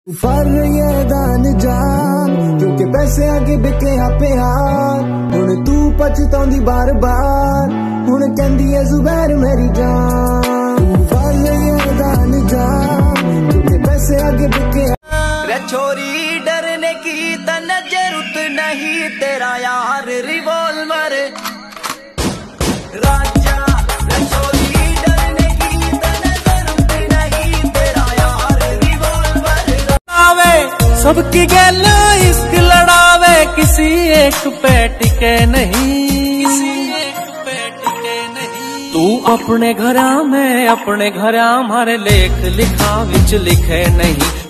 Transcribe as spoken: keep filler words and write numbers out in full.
पर ये दान जान क्योंकि पैसे आगे बिके आपे हार हुण तू पछताउंदी बार बार हुण कहंदी है जुबैर मेरी जान। पर ये दान जान क्योंकि पैसे आगे बिके रे छोरी डरने की तन जरूरत नहीं तेरा यार रिवॉल्वर राजा। रे छोरी डरने की तन जरूरत नहीं तेरा यार रिवॉल्वर आवे सबकी गैल इश्क लड़ावे किसी एक पे टिके नहीं किसी एक पे टिके नहीं। तू अपने घरा में अपने घरा मारे लेख लिखा विच लिखे नहीं।